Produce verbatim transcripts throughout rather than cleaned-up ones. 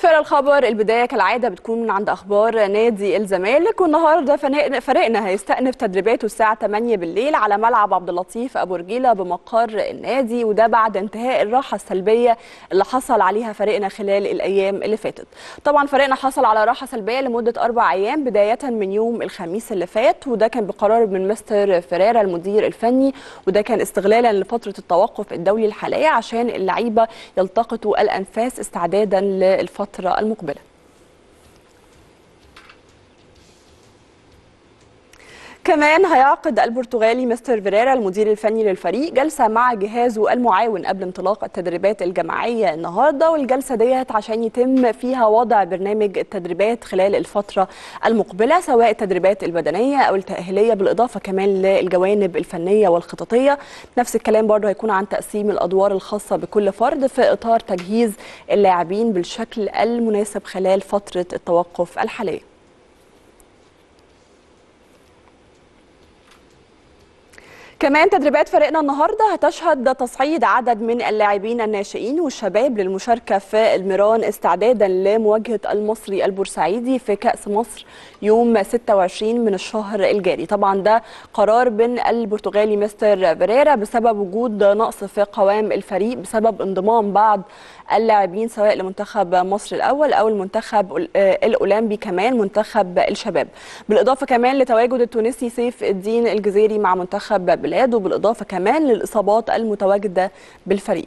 فرق الخبر البداية كالعادة بتكون من عند أخبار نادي الزمالك، والنهارده فريقنا هيستأنف تدريباته الساعة ثمانية بالليل على ملعب عبد اللطيف أبو رجيلة بمقر النادي، وده بعد انتهاء الراحة السلبية اللي حصل عليها فريقنا خلال الأيام اللي فاتت. طبعا فريقنا حصل على راحة سلبية لمدة أربع أيام بداية من يوم الخميس اللي فات، وده كان بقرار من مستر فيريرا المدير الفني، وده كان استغلالا لفترة التوقف الدولي الحالية عشان اللعيبة يلتقطوا الأنفاس استعدادا للفترة الفترة المقبلة. كمان هيعقد البرتغالي مستر فيريرا المدير الفني للفريق جلسة مع جهازه المعاون قبل انطلاق التدريبات الجماعية النهارده، والجلسة ديت عشان يتم فيها وضع برنامج التدريبات خلال الفترة المقبلة، سواء التدريبات البدنية أو التأهيلية، بالإضافة كمان للجوانب الفنية والخططية. نفس الكلام برضه هيكون عن تقسيم الأدوار الخاصة بكل فرد في إطار تجهيز اللاعبين بالشكل المناسب خلال فترة التوقف الحالية. كمان تدريبات فريقنا النهارده هتشهد تصعيد عدد من اللاعبين الناشئين والشباب للمشاركه في الميران استعدادا لمواجهه المصري البورسعيدي في كأس مصر يوم ستة وعشرين من الشهر الجاري. طبعا ده قرار من البرتغالي مستر فيريرا بسبب وجود نقص في قوام الفريق بسبب انضمام بعض اللاعبين سواء لمنتخب مصر الاول او المنتخب الاولمبي كمان منتخب الشباب، بالاضافه كمان لتواجد التونسي سيف الدين الجزيري مع منتخب بلاده، بالاضافه كمان للاصابات المتواجده بالفريق.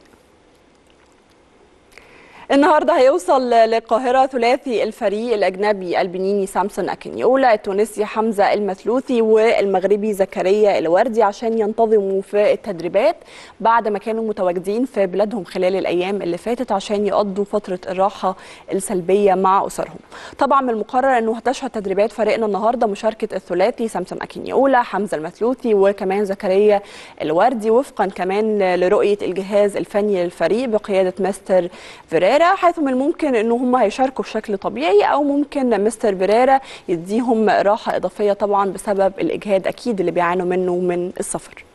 النهارده هيوصل للقاهره ثلاثي الفريق الاجنبي البنيني سامسون اكينيولا، التونسي حمزه المثلوثي، والمغربي زكريا الوردي عشان ينتظموا في التدريبات بعد ما كانوا متواجدين في بلادهم خلال الايام اللي فاتت عشان يقضوا فتره الراحه السلبيه مع اسرهم. طبعا من المقرر انه هتشهد تدريبات فريقنا النهارده مشاركه الثلاثي سامسون اكينيولا، حمزه المثلوثي، وكمان زكريا الوردي، وفقا كمان لرؤيه الجهاز الفني للفريق بقياده مستر فيريرا، حيث من الممكن ان هم هيشاركوا بشكل طبيعي او ممكن مستر فيريرا يديهم راحه اضافيه طبعا بسبب الاجهاد اكيد اللي بيعانوا منه من السفر.